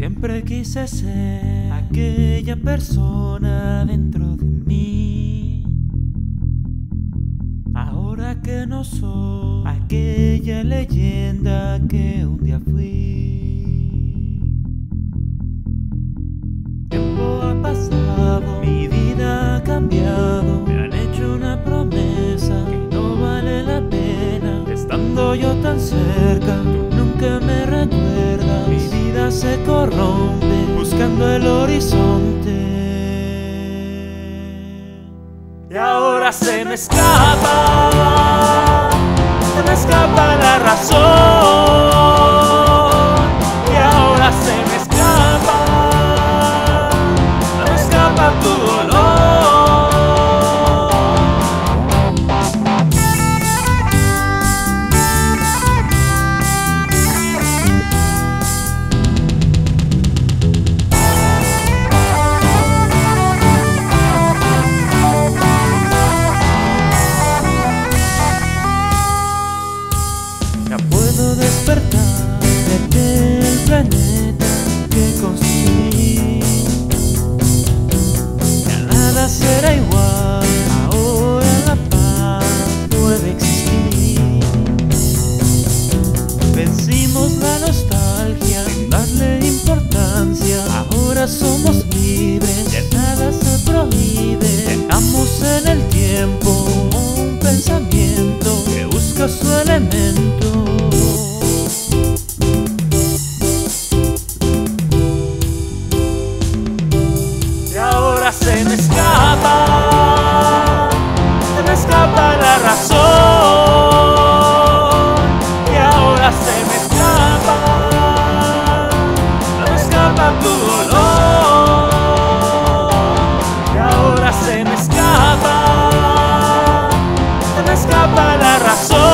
Siempre quise ser aquella persona dentro de mí. Ahora que no soy aquella leyenda que un día fui. Tiempo ha pasado, mi vida ha cambiado. Me han hecho una promesa que no vale la pena. Estando yo tan cerca, tú nunca me recuerdas. Mi vida se corrompe buscando el horizonte. Y ahora se me escapa la razón. Y ahora se me escapa tu dolor. Puedo despertar del planeta que construí. Ya nada será igual, ahora la paz puede existir. Vencimos la nostalgia sin darle importancia. Ahora somos libres, ya nada se prohíbe. Dejamos en el tiempo un pensamiento que busca su elemento. Se me escapa la razón. Y ahora se me escapa tu dolor. Y ahora se me escapa la razón.